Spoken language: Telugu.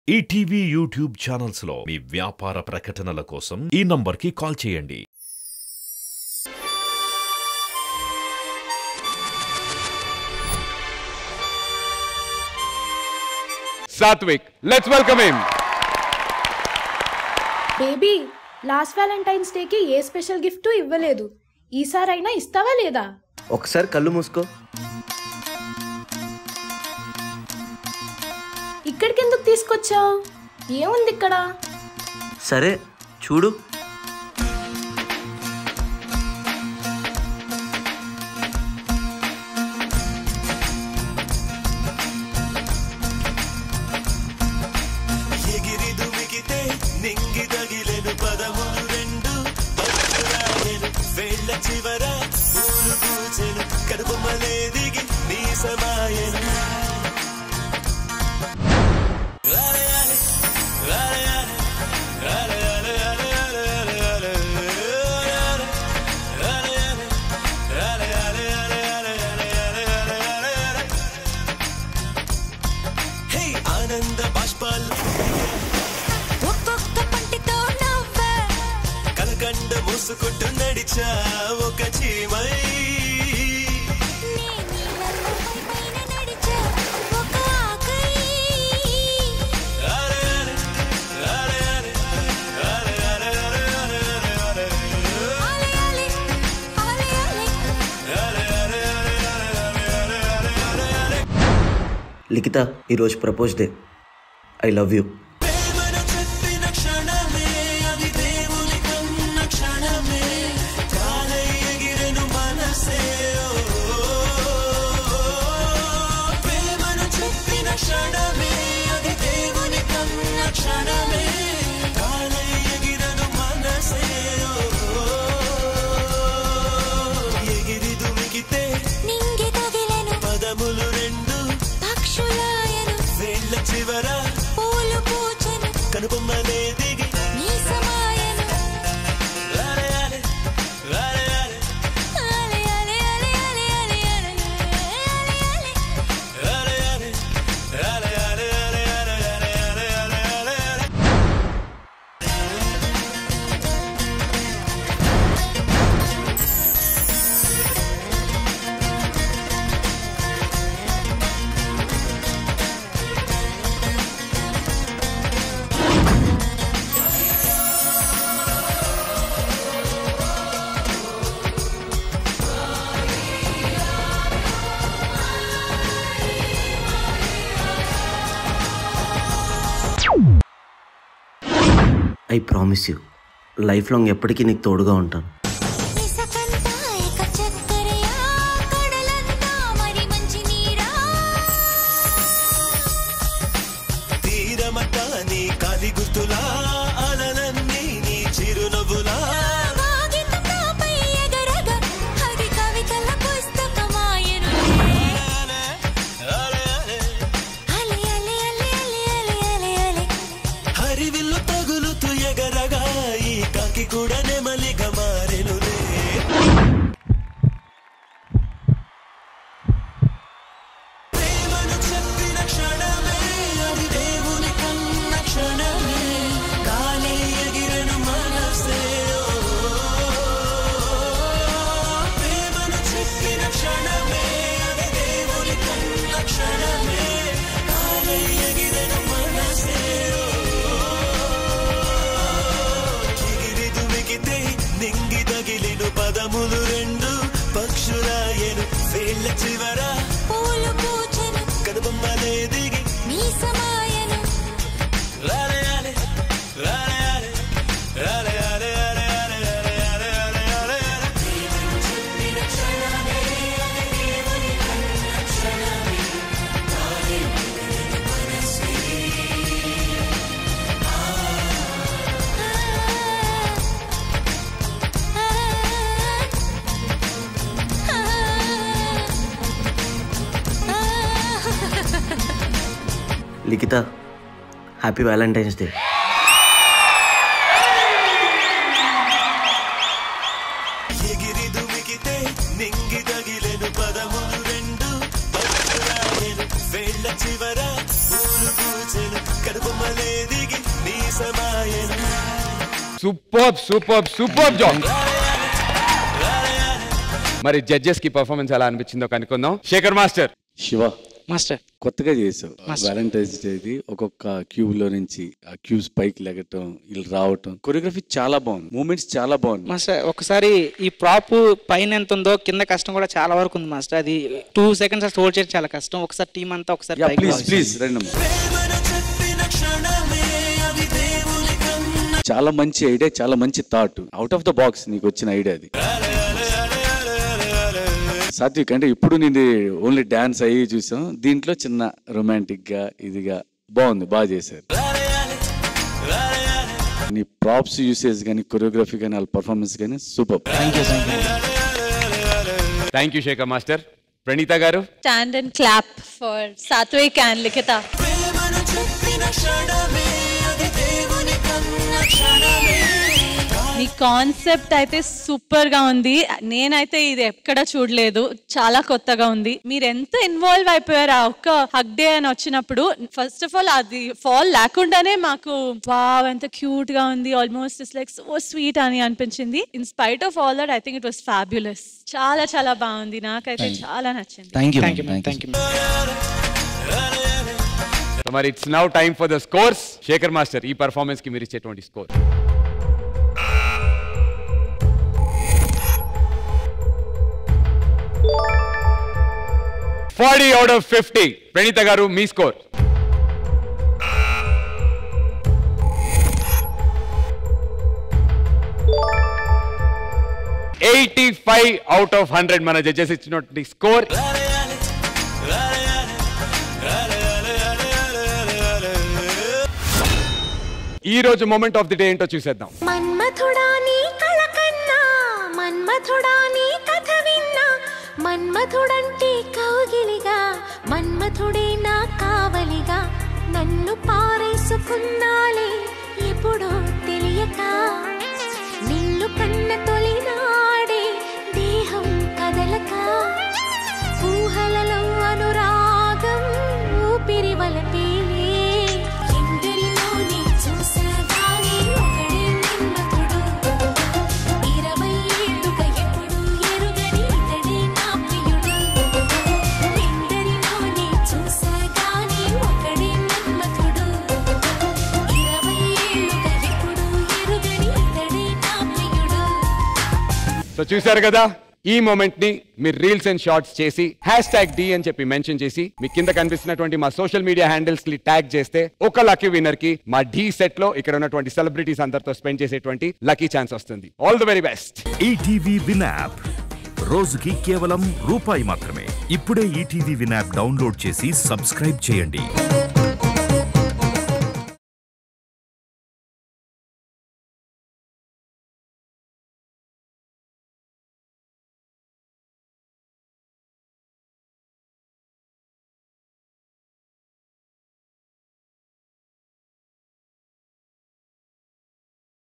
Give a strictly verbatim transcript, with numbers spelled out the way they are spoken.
ఈటీవీ యూట్యూబ్ ఛానల్స్ లో మీ వ్యాపార ప్రకటనల కోసం ఈ నంబర్కి కాల్ చేయండి. Satvik, let's welcome him. Baby, last Valentine's day కి ఏ స్పెషల్ గిఫ్ట్ ఇవ్వలేదు. ఈసారైనా ఇస్తావా లేదా? ఒకసారి కళ్ళు మూసుకో. ఇక్కడికి ఎందుకు తీసుకొచ్చావు? ఏముంది ఇక్కడ? సరే చూడు. మూసుకుంటూ నడిచా ఒక చీమై లిఖిత, ఈరోజు propose day. I love you. I promise you, life long ఎప్పటికీ నీకు తోడుగా ఉంటాను. పదములు రెండు పక్షురాయను వేళ్ళ చివర పూలు పూచెను కనుబొమ్మలే దిగి నీ సమాయను రాలయాలే రాలయాలే రాలయాలే లిఖిత, హ్యాపీ వ్యాలంటైన్స్ డే. ఎగిరి దుమికితే నింగి తగిలెను పదములు రెండు పక్షురాయను వేళ్ళ చివర పూలు పూచెను కడుపు సూపర్ సూపర్ సూపర్ జాబ్. మరి జడ్జెస్ కి పర్ఫార్మెన్స్ ఎలా అనిపించిందో కనుక్కుందాం. శేఖర్ మాస్టర్. శివ మాస్టర్ కొత్తగా చేసావు వ్యాలంటైన్స్ డేది. ఒక్కొక్క క్యూబ్ లో నుంచి ఆ క్యూబ్స్ పైకి లెగటం, వీళ్ళు రావటం, కొరియోగ్రఫీ చాలా బాగుంది, మూమెంట్స్ చాలా బాగుంది మాస్టర్. ఒకసారి ఈ ప్రాప్ పైన ఎంత ఉందో కింద కష్టం కూడా చాలా వరకు ఉంది మాస్టర్. అది టూ సెకండ్స్ హోల్డ్ చేయడం చాలా కష్టం. ఒకసారి టీం అంతా ఒకసారి ప్లీజ్ ప్లీజ్ రండి. చాలా మంచి ఐడియా, చాలా మంచి thought, out of the box నీకు వచ్చిన ఐడియా అది. సాత్విక్ అంటే ఇప్పుడు నేను ఓన్లీ డాన్స్ అయ్యి చూసాం, దీంట్లో చిన్న రొమాంటిక్ గా ఇదిగా బాగుంది, బాగా చేశారు. నీ ప్రాప్స్ యూసేజ్ కానీ, కొరియోగ్రఫీ కానీ, వాళ్ళ పర్ఫార్మెన్స్ కానీ super. Thank you Shekhar master. Praneetha garu. Stand and clap for Satvik and Likhitha. మీ కాన్సెప్ట్ అయితే సూపర్ గా ఉంది. నేనైతే ఇది ఎక్కడ చూడలేదు, చాలా కొత్తగా ఉంది. మీరు ఎంత ఇన్వాల్వ్ అయిపోయారు ఆ ఒక్క హగ్ డే అని వచ్చినప్పుడు. ఫస్ట్ ఆఫ్ ఆల్ అది ఫాల్ లేకుండానే మాకు వావ్ ఎంత క్యూట్ గా ఉంది, almost it's like so sweet అని అనిపించింది. In spite of all that I think it was fabulous. చాలా చాలా బాగుంది, నాకైతే చాలా నచ్చింది. మరి it's now time for the scores. Shekhar master, ఈ పర్ఫార్మెన్స్ కి మీరు ఇచ్చేటువంటి score? Forty out of fifty. Praneetha garu మీ score? Eighty five out of hundred మన జడ్జెస్ ఇచ్చినటువంటి స్కోర్. ఈ రోజు మూమెంట్ ఆఫ్ ది డే ఏంటో చూసేద్దాం. మన్మథుడా నీ కళకన్నా, మన్మథుడా నీ కథ విన్నా, మన్మథుడంటే కౌగిలిగా, మన్మథుడే నా కావలిగా, నన్ను పారేసుకున్నాలే ఎప్పుడో తెలియక, నిన్ను కన్న తొలినాడే దేహం కదలక, ఊహలలో అనురాగం ఊపిరి వలపేలే, ఎందరిలోనే చూసాగానే ఒకడే మన్మథుడు, ఇరవై ఏళ్ళుగా ఎప్పుడు ఎరుగని ఇతడే నా ప్రియుడు, ఎందరిలోనే చూసాగానే ఒకడే మన్మథుడు, ఇరవై ఏళ్ళుగా ఎప్పుడు ఎరుగని ఇతడే నా ప్రియుడు. సో చూసారు కదా, ఈ మూమెంట్ ని మీరు రీల్స్ అండ్ షార్ట్స్ చేసి హ్యాష్ ట్యాగ్ డి అని చెప్పి మెన్షన్ చేసి మీ కింద కనిపిస్తున్నటువంటి మా సోషల్ మీడియా హ్యాండిల్స్ కి ట్యాగ్ చేస్తే ఒక లక్కీ విన్నర్ కి మా డి సెట్ లో ఇక్కడ ఉన్నటువంటి సెలబ్రిటీస్ అందరితో స్పెండ్ చేసేటువంటి లక్కీ ఛాన్స్ వస్తుంది. All the very best. ETV win app రోజుకి కేవలం రూపాయి మాత్రమే. ఇప్పుడే ఈటీవీ విన్ యాప్ డౌన్లోడ్ చేసి సబ్స్క్రైబ్ చేయండి.